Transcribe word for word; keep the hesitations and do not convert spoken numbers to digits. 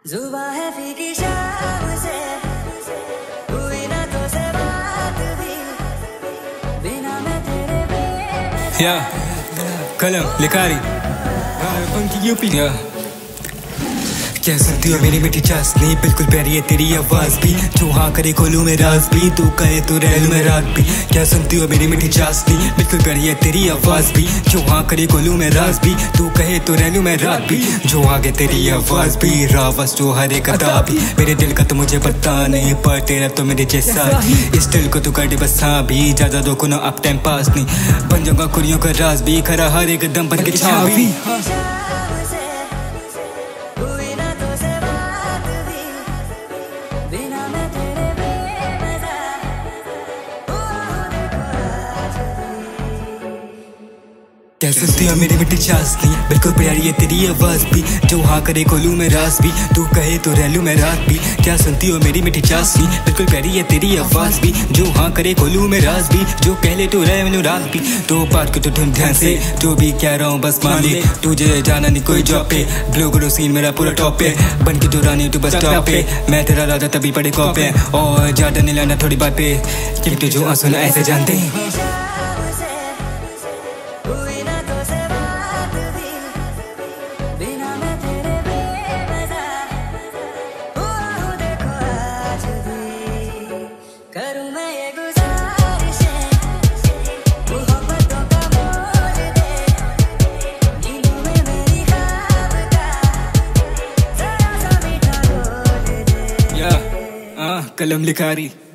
जुबां है फीकी शाम से हुई ना तो से बात भी बिना मैं तेरे बेवजह या कलम लिकारी पंकी यूपी या क्या सुनती हो मेरी मीठी चाशनी, बिल्कुल प्यारी है तेरी आवाज भी, जो हाँ करे खोलूं मैं राज भी, तू कहे तो रह लूं मैं रात भी। क्या सुनती हो मेरी मीठी चाशनी, बिल्कुल प्यारी है तेरी आवाज भी, जो हाँ करे खोलूं मैं राज भी, तू कहे तो रह लूं मैं रात भी। जो आगे तेरी आवाज भी रावस जो हर एक अदा भी, मेरे दिल का तो मुझे पता नहीं पर तेरा तो मेरे जैसा ही। इस दिल को तू कर बस हाँ भी, ज्यादा दो को ना अब टाइम पास नहीं, बन जाऊंगा कुड़ियों का राज भी, खरा हर एक दम बन के छा भी। क्या सुनती हो मेरी मिट्टी चाशनी, बिल्कुल प्यारी है तेरी आवाज भी, जो हाँ करे खोलूं मैं राज भी, तू कहे तो रह लूं मैं रात भी। क्या सुनती हो मेरी मिट्टी चाशनी, बिल्कुल प्यारी है तेरी आवाज भी, जो हाँ करे खोलूं मैं राज भी, जो कह ले तो रह लूं रात भी। तो बात को तो ढूंढ ध्यान से, जो भी कह रहा हूँ बस मान ले, तुझे जाना नहीं कोई जॉब पे, ग्लो ग्लो सीन मेरा पूरा टॉप पे, बन के तो रानी तू बस टॉप पे, मैं तेरा राजा तभी पड़े कॉप पे, और ज्यादा नहीं लाना थोड़ी बात पे, क्योंकि जो आंसू ना ऐसे जानते हैं। करूं मैं ये गुजारिशें मोहब्बतों का मोल दे, नींदों में मेरी ख्वाब का जरा सा मीठा बोल दे। या आ, कलम लिखारी।